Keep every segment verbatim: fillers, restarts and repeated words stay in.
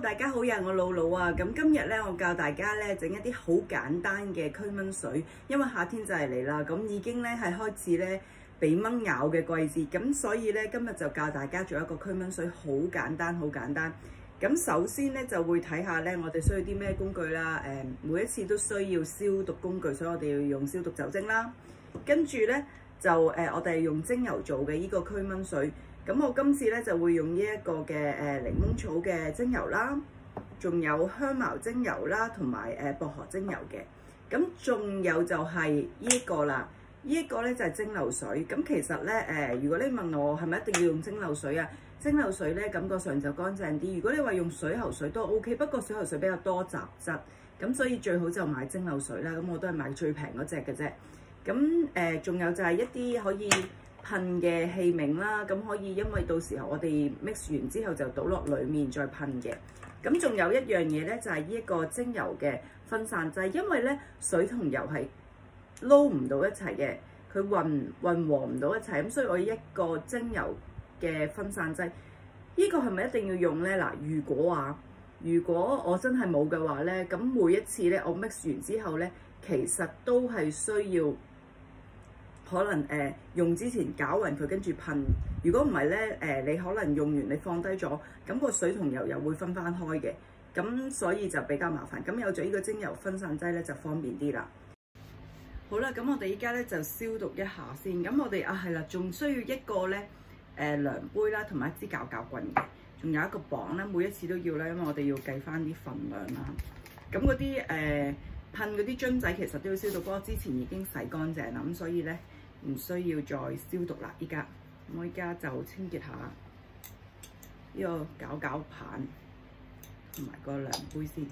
大家好呀，我露露啊。咁今日咧，我教大家咧整一啲好簡單嘅驅蚊水，因為夏天就係嚟啦，咁已經咧係開始咧俾蚊咬嘅季節，咁所以咧今日就教大家做一個驅蚊水，好簡單，好簡單。咁首先咧就會睇下咧，我哋需要啲咩工具啦。誒，每一次都需要消毒工具，所以我哋要用消毒酒精啦。跟住咧就誒、呃，我哋用精油做嘅依個驅蚊水。咁我今次咧就會用呢一個嘅誒檸檬草嘅精油啦，仲有香茅精油啦，同埋誒薄荷精油嘅。咁仲有就係呢一個啦，呢一個咧就係蒸餾水。咁其實咧誒，如果你問我係咪一定要用蒸餾水啊？蒸餾水咧感覺上就乾淨啲。如果你話用水喉水都 OK， 不過水喉水比較多雜質，咁所以最好就買蒸餾水啦。咁我都係買最平嗰隻嘅啫。咁誒，仲有就係一啲可以噴嘅器皿啦，咁可以，因為到時候我哋 mix 完之後就倒落裡面再噴嘅。咁仲有一樣嘢咧，就係呢一個精油嘅分散劑，因為咧水同油係撈唔到一齊嘅，佢混混和唔到一齊，咁所以我一個精油嘅分散劑，呢個係咪一定要用咧？嗱，如果啊，如果我真係冇嘅話咧，咁每一次咧我 mix 完之後咧，其實都係需要。可能誒、呃、用之前攪勻佢，跟住噴。如果唔係咧，誒、呃、你可能用完你放低咗，咁個水同油又會分翻開嘅，咁所以就比較麻煩。咁有咗呢個精油分散劑咧，就方便啲啦。好啦，咁我哋依家咧就消毒一下先。咁我哋啊係啦，仲需要一個咧誒量杯啦，同埋一支攪攪棍嘅，仲有一個磅啦，每一次都要啦，因為我哋要計翻啲份量啦。咁嗰啲誒噴嗰啲樽仔其實都要消毒，不過之前已經洗乾淨啦，咁所以咧。唔需要再消毒啦！依家我依家就清潔下呢個攪攪棒同埋個量杯先。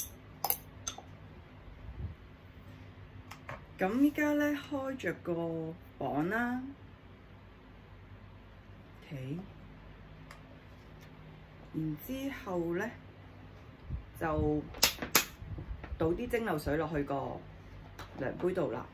咁依家咧開着個磅啦 ，OK， 然之後咧就倒啲蒸餾水落去個量杯度啦。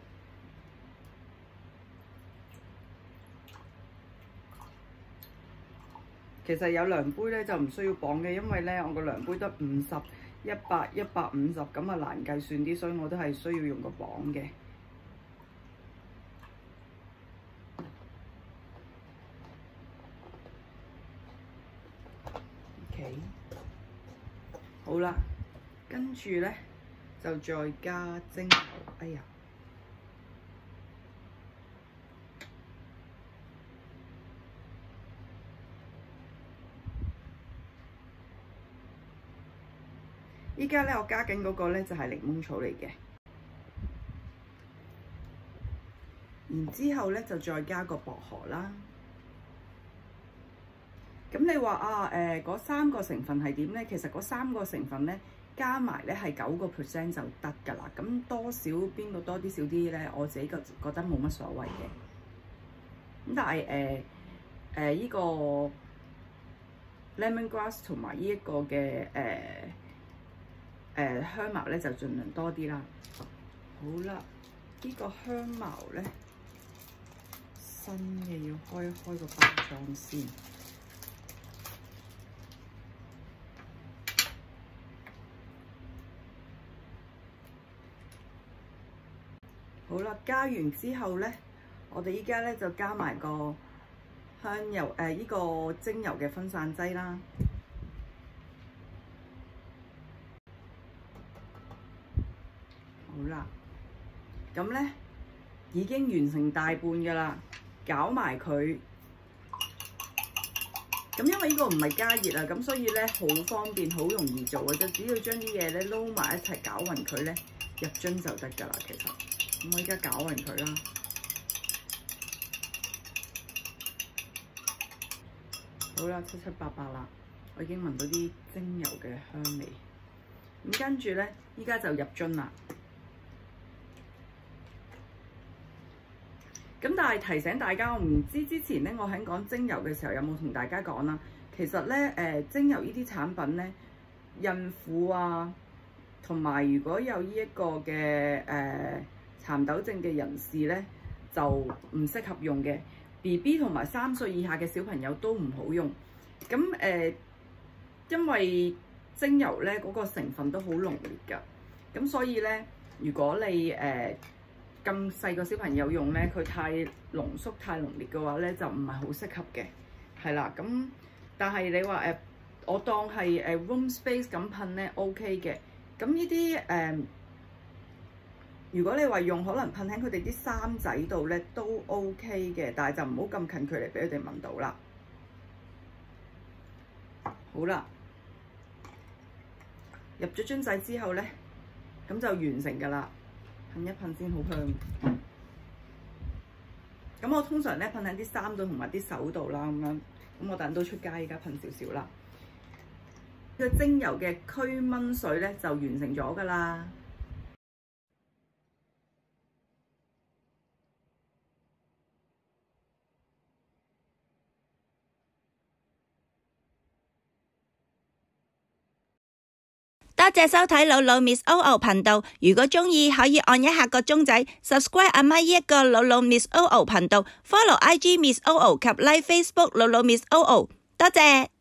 其實有量杯咧就唔需要磅嘅，因為咧我個量杯得五十、一百、一百五十咁啊難計算啲，所以我都係需要用個磅嘅。OK， 好啦，跟住咧就再加精油。哎呀！依家咧，我加緊嗰個咧就係檸檬草嚟嘅，然之後咧就再加個薄荷啦。咁你話啊，誒嗰三個成分係點咧？其實嗰三個成分咧加埋咧係九個 percent 就得㗎啦。咁多少邊個多啲少啲咧？我自己覺覺得冇乜所謂嘅。咁但係誒誒依個 lemongrass 同埋呢一個嘅誒。呃誒、呃、香茅咧就盡量多啲啦。好啦，呢、這個香茅咧新嘅要開一開個包裝先。好啦，加完之後咧，我哋依家咧就加埋個香油誒呢、這個精油嘅分散劑啦。好啦，咁咧已經完成大半㗎啦，攪埋佢。咁因為呢個唔係加熱啊，咁所以咧好方便，好容易做嘅啫。只要將啲嘢咧撈埋一齊攪勻佢咧，入樽就得㗎啦。其實，咁我而家攪勻佢啦。好啦，七七八八啦，我已經聞到啲精油嘅香味。咁跟住咧，依家就入樽啦。咁但係提醒大家，我唔知之前咧，我喺講精油嘅時候有冇同大家講啦。其實咧，誒、呃、精油呢啲產品咧，孕婦啊，同埋如果有呢一個嘅誒蠶豆症嘅人士咧，就唔適合用嘅。B B 同埋三歲以下嘅小朋友都唔好用。咁誒、呃，因為精油咧嗰、那個成分都好濃烈㗎。咁所以咧，如果你誒咁細個小朋友用咧，佢太濃縮、太濃烈嘅話咧，就唔係好適合嘅。係啦，咁但係你話誒、呃，我當係誒 room space 咁噴咧 OK 嘅。咁呢啲誒，如果你話用可能噴喺佢哋啲衫仔度咧都 OK 嘅，但係就唔好咁近距離俾佢哋聞到啦。好啦，入咗樽仔之後咧，咁就完成㗎啦。噴一噴先好香。咁我通常咧噴喺啲衫度同埋啲手度啦，咁樣。咁我等到出街，而家噴少少啦。呢個精油嘅驅蚊水咧就完成咗㗎啦。 多謝收睇老老 Miss O O 頻道，如果鍾意可以按一下個鐘仔 subscribe 阿媽呢一個老老 Miss O O 頻道 ，follow I G Miss O O 及 like Facebook 老老 Miss O O， 多謝。